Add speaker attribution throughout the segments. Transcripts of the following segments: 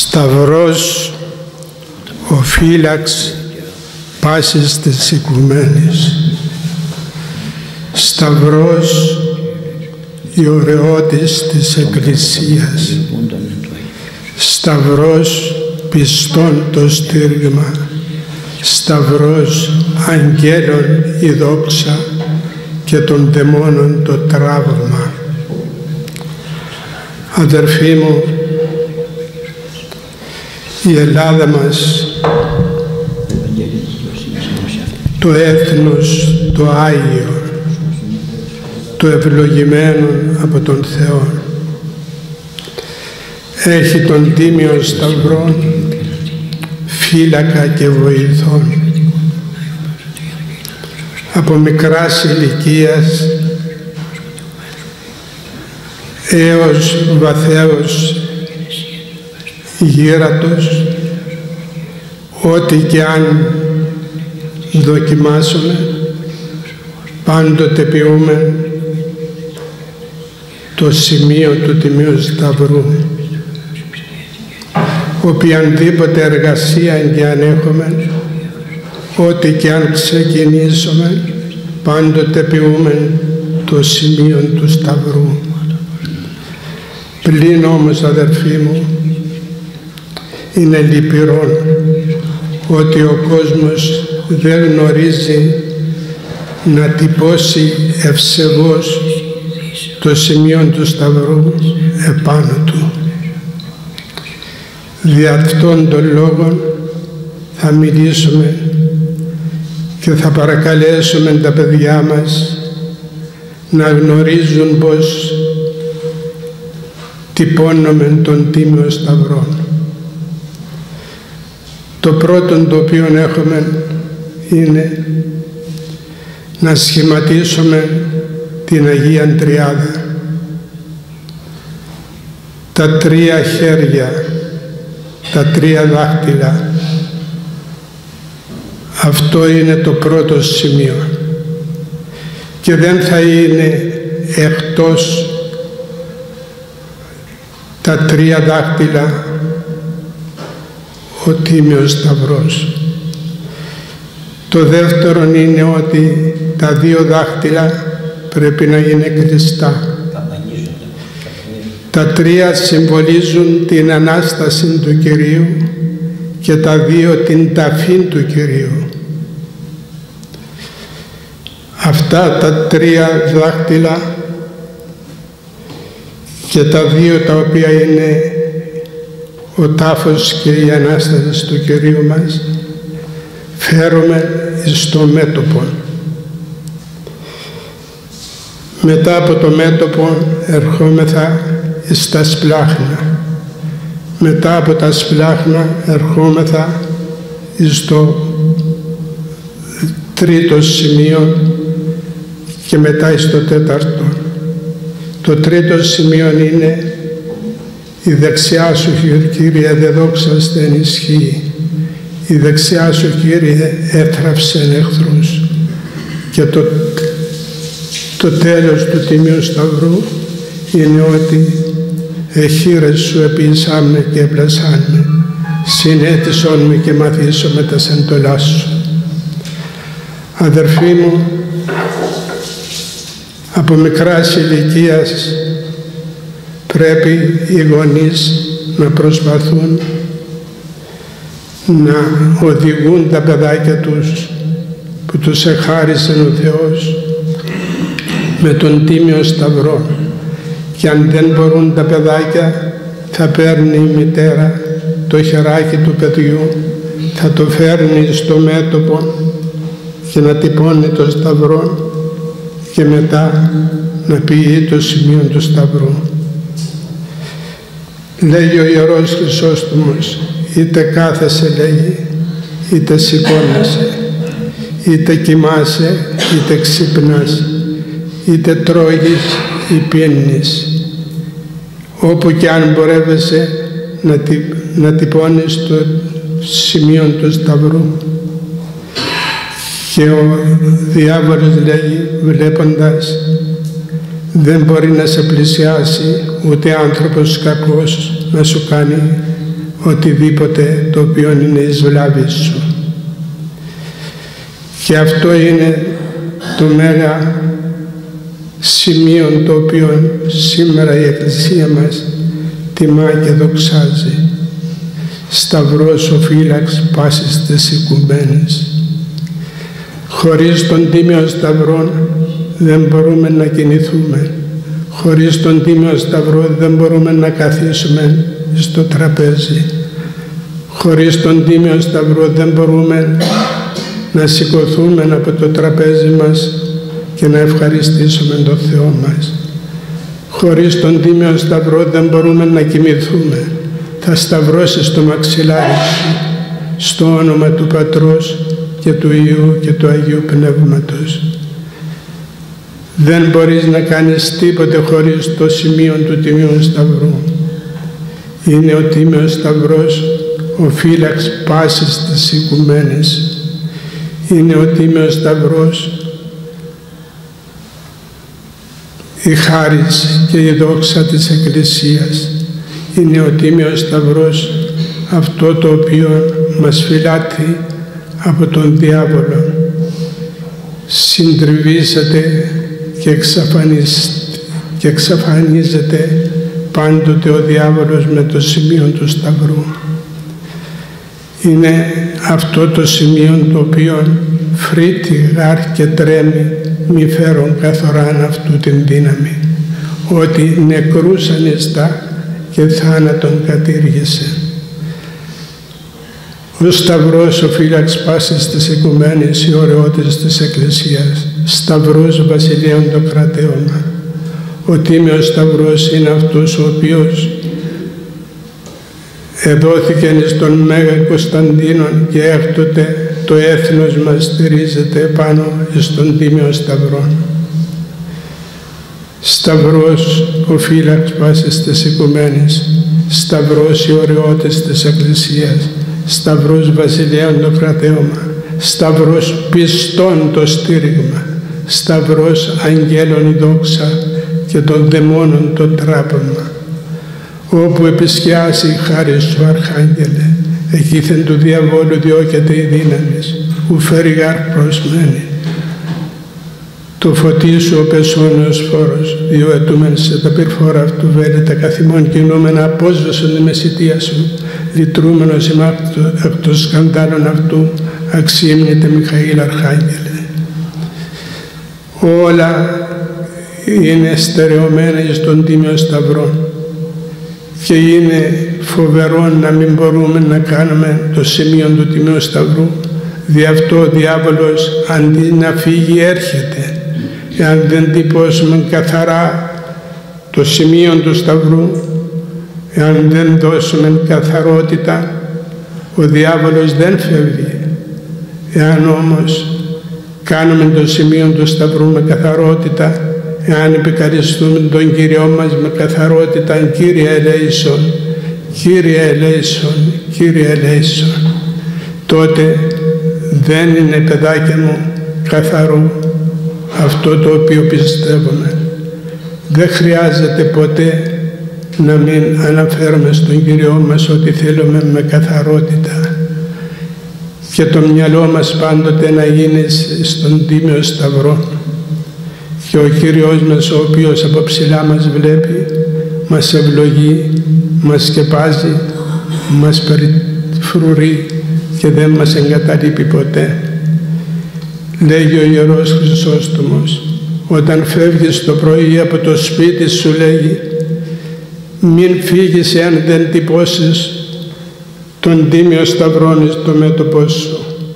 Speaker 1: Σταυρός ο φύλαξ πάσης της οικουμένης. Σταυρός η ωραιότης της Εκκλησίας. Σταυρός πιστών το στήριγμα. Σταυρός αγγέλων η δόξα και των δαιμόνων το τραύμα. Αδερφοί μου, η Ελλάδα μας, το έθνος, το Άγιο, το ευλογημένο από τον Θεό, έχει τον Τίμιο Σταυρό, φύλακα και βοηθόν. Από μικράς ηλικίας έως βαθέως γύρατος, ό,τι και αν δοκιμάσουμε, πάντοτε ποιούμε το σημείο του Τιμίου Σταυρού. Οποιαδήποτε εργασία και αν έχουμε, ό,τι και αν ξεκινήσουμε, πάντοτε ποιούμε το σημείο του Σταυρού. Πλην όμως, αδερφοί μου, είναι λυπηρό ότι ο κόσμος δεν γνωρίζει να τυπώσει ευσεβώς το σημείο του Σταυρού επάνω του. Δι' αυτόν τον λόγο θα μιλήσουμε και θα παρακαλέσουμε τα παιδιά μας να γνωρίζουν πως τυπώνουμε τον Τίμιο Σταυρό. Το πρώτο το οποίο έχουμε είναι να σχηματίσουμε την Αγία Τριάδα. Τα τρία χέρια, τα τρία δάχτυλα. Αυτό είναι το πρώτο σημείο. Και δεν θα είναι εκτός τα τρία δάχτυλα ο Τίμιος Σταυρός. Το δεύτερο είναι ότι τα δύο δάχτυλα πρέπει να είναι κλειστά. Τα τρία συμβολίζουν την Ανάσταση του Κυρίου και τα δύο την ταφή του Κυρίου. Αυτά τα τρία δάχτυλα και τα δύο τα οποία είναι ο τάφος και η Ανάσταση του Κυρίου μας, φέρουμε στο μέτωπο. Μετά από το μέτωπο ερχόμεθα στα σπλάχνα. Μετά από τα σπλάχνα ερχόμεθα στο τρίτο σημείο και μετά στο τέταρτο. Το τρίτο σημείο είναι η δεξιά σου, Κύριε, δε δόξαστε εν ισχύει. Η δεξιά σου, Κύριε, έθραψεν εχθρούς. Και το τέλος του Τιμίου Σταυρού είναι ότι εχείρες σου επίσαμε και έπλασαν, συνέτησον με και μαθήσομαι τα σεντολά σου. Αδερφοί μου, από μικράς ηλικίας πρέπει οι γονείς να προσπαθούν να οδηγούν τα παιδάκια τους που τους εχάρισε ο Θεός με τον Τίμιο Σταυρό. Και αν δεν μπορούν τα παιδάκια, θα παίρνει η μητέρα το χεράκι του παιδιού, θα το φέρνει στο μέτωπο και να τυπώνει το Σταυρό και μετά να ποιεί το σημείο του Σταυρού. Λέγει ο Ιερός Χρυσόστομος, είτε κάθεσαι, λέγει, είτε σηκώνεσαι, είτε κοιμάσαι, είτε ξυπνάς, είτε τρώγεις ή πίνεις. Όπου και αν μπορεύεσαι να τυπώνεις το σημείο του Σταυρού. Και ο διάβολος λέγει, βλέποντας, δεν μπορεί να σε πλησιάσει ούτε άνθρωπος κακός να σου κάνει οτιδήποτε το οποίο είναι εις βλάβης σου. Και αυτό είναι το μέγα σημείο το οποίο σήμερα η Εκκλησία μας τιμά και δοξάζει. Σταυρός ο φύλαξ πάσης τες οικουμένης. Χωρίς τον Τίμιο Σταυρό δεν μπορούμε να κινηθούμε. Χωρίς τον Τίμιο Σταυρό δεν μπορούμε να καθίσουμε στο τραπέζι. Χωρίς τον Τίμιο Σταυρό δεν μπορούμε να σηκωθούμε από το τραπέζι μας και να ευχαριστήσουμε τον Θεό μας. Χωρίς τον Τίμιο Σταυρό δεν μπορούμε να κοιμηθούμε. Θα σταυρώσεις το μαξιλάρι σου στο όνομα του Πατρός και του Υιού και του Αγίου Πνεύματος. Δεν μπορείς να κάνεις τίποτε χωρίς το σημείο του Τιμίου Σταυρού. Είναι ο Τίμιος Σταυρός, ο φύλαξ πάσης της οικουμένης. Είναι ο Τίμιος Σταυρός, η χάρις και η δόξα της Εκκλησίας. Είναι ο Τίμιος Σταυρός, αυτό το οποίο μας φυλάττει από τον διάβολο. Συντριβήσατε και εξαφανίζεται πάντοτε ο διάβολος με το σημείο του Σταυρού. Είναι αυτό το σημείο το οποίο φρύτει, γάρ και τρέμει, μη φέρον καθοράν αυτού την δύναμη, ότι νεκρούς ανιστά και θάνατον κατήργησε. Ο Σταυρός ο φύλαξ πάσης της οικουμένης, οι ωραιότης της Εκκλησίας, Σταυρός βασιλείων το κρατέωμα. Ο Τίμιος Σταυρός είναι αυτός ο οποίος εδόθηκε στον Μέγα Κωνσταντίνον και έκτοτε το έθνος μας στηρίζεται πάνω στον Τίμιο Σταυρό. Σταυρός ο φύλαξ πάσης της οικουμένης, Σταυρός οι ωραιότης της Εκκλησίας, Σταυρός βασιλείων το κρατέωμα, Σταυρός πιστών το στήριγμα, Σταυρός αγγέλων η δόξα και των δαιμόνων το τράπεμα. Όπου επισκιάσει η χάρη σου, Αρχάγγελε, εκείθεν του διαβόλου διώκεται η δύναμης, ου φέρει γάρ προσμένη. Το φωτί σου ο πεσόνος φόρος, διό ετούμεν σε τα πυρφόρα αυτού βέλητα καθημών κινούμενα απόσβεσον η μεσητεία σου, λυτρούμενος εκ των σκανδάλων αυτού, αξίμνητε Μιχαήλ Αρχάγγελε. Όλα είναι στερεωμένα στον Τίμιο Σταυρό και είναι φοβερό να μην μπορούμε να κάνουμε το σημείο του Τιμίου Σταυρού. Δι' αυτό ο διάβολος αντί να φύγει έρχεται. Εάν δεν τυπώσουμε καθαρά το σημείο του Σταυρού, εάν δεν δώσουμε καθαρότητα, ο διάβολος δεν φεύγει. Εάν όμως κάνουμε το σημείο του Σταυρού με καθαρότητα, εάν επικαριστούμε τον Κύριό μας με καθαρότητα, Κύριε ελέησον, Κύριε ελέησον, Κύριε ελέησον, τότε δεν είναι, παιδάκια μου, καθαρό αυτό το οποίο πιστεύουμε. Δεν χρειάζεται ποτέ να μην αναφέρουμε στον Κύριό μας ότι θέλουμε με καθαρότητα και το μυαλό μας πάντοτε να γίνει στον Τίμιο Σταυρό. Και ο Κύριος μας, ο οποίος από ψηλά μας βλέπει, μας ευλογεί, μας σκεπάζει, μας περιφρουρεί και δεν μας εγκαταλείπει ποτέ. Λέγει ο Ιερός Χρυσόστομος, όταν φεύγεις το πρωί από το σπίτι σου, λέγει, μην φύγεις εάν δεν τυπώσεις τον Τίμιο Σταυρόν στο μέτωπό σου.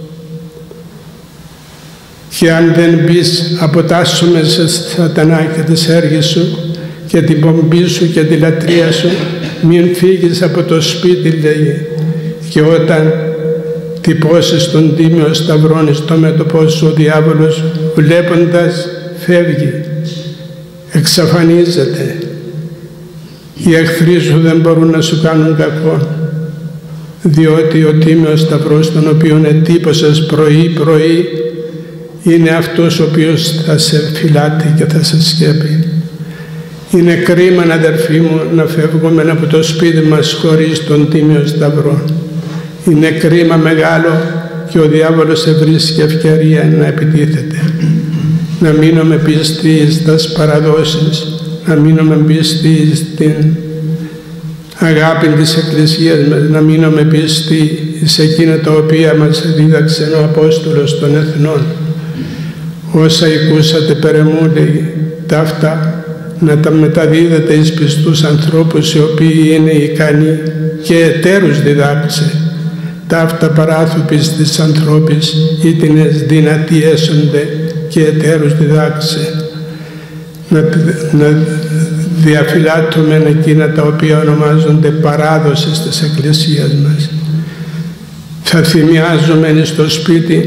Speaker 1: Και αν δεν μπεις, αποτάσσου μέσα στη σατανά και τις έργες σου και την πομπή σου και τη λατρεία σου, μην φύγεις από το σπίτι, λέγει. Και όταν τυπώσεις τον Τίμιο Σταυρόν στο μέτωπό σου, ο διάβολος βλέποντας φεύγει, εξαφανίζεται. Οι εχθροί σου δεν μπορούν να σου κάνουν κακό, διότι ο Τίμιος Σταυρός, τον οποίον ετύπωσες πρωί-πρωί, είναι αυτός ο οποίος θα σε φυλάτει και θα σε σκέπει. Είναι κρίμα, αδερφοί μου, να φεύγουμε από το σπίτι μας χωρίς τον Τίμιο Σταυρό. Είναι κρίμα μεγάλο και ο διάβολος ευρίσκει ευκαιρία να επιτίθεται. Να μείνουμε πιστοί στις παραδόσεις, να μείνουμε πιστοί στην αγάπη της Εκκλησίας μας, να μείνουμε πιστοί σε εκείνα τα οποία μας δίδαξε ο Απόστολος των Εθνών. Όσα ακούσατε περαιμού, λέει, ταύτα να τα μεταδίδετε εις πιστούς ανθρώπους οι οποίοι είναι ικανοί και εταίρους διδάξε. Ταύτα παράθωπης της ανθρώπης ήτινες δυνατοί έσονται και εταίρους διδάξε. Να διαφυλάττουμε εκείνα τα οποία ονομάζονται παράδοσης της Εκκλησίας μας. Θα θυμιάζουμε στο σπίτι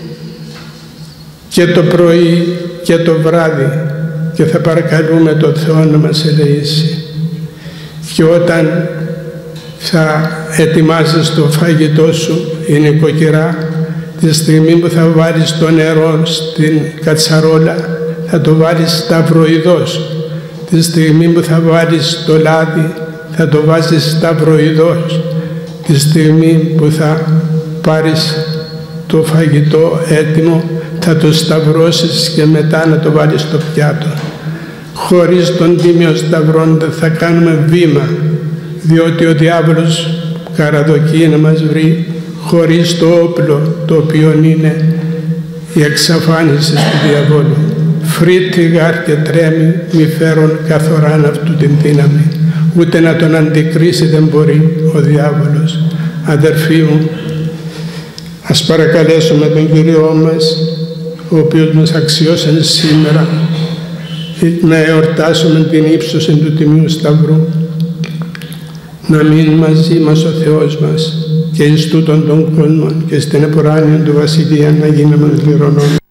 Speaker 1: και το πρωί και το βράδυ και θα παρακαλούμε τον Θεό να μας ελεήσει. Και όταν θα ετοιμάζεις το φαγητό σου, η νοικοκυρά, τη στιγμή που θα βάλεις το νερό στην κατσαρόλα, θα το βάλεις σταυροειδώς. Τη στιγμή που θα βάλεις το λάδι, θα το βάζεις σταυροειδώς. Τη στιγμή που θα πάρεις το φαγητό έτοιμο, θα το σταυρώσεις και μετά να το βάλεις στο πιάτο. Χωρίς τον Τίμιο Σταυρό δεν θα κάνουμε βήμα, διότι ο διάβολος καραδοκεί να μας βρει χωρίς το όπλο, το οποίο είναι η εξαφάνιση του διαβόλου. Φρύτει γάρ και τρέμει, μη φέρον καθοράν αυτού την δύναμη. Ούτε να τον αντικρίσει δεν μπορεί ο διάβολος. Αδερφοί μου, ας παρακαλέσουμε τον Κύριό μας, ο οποίος μας αξιώσει σήμερα να εορτάσουμε την ύψωση του Τιμίου Σταυρού, να μείνει μαζί μας ο Θεός μας και εις τούτον τον κόσμο και στην επουράνιον του Βασιλεία να γίνουμε κληρονόμοι.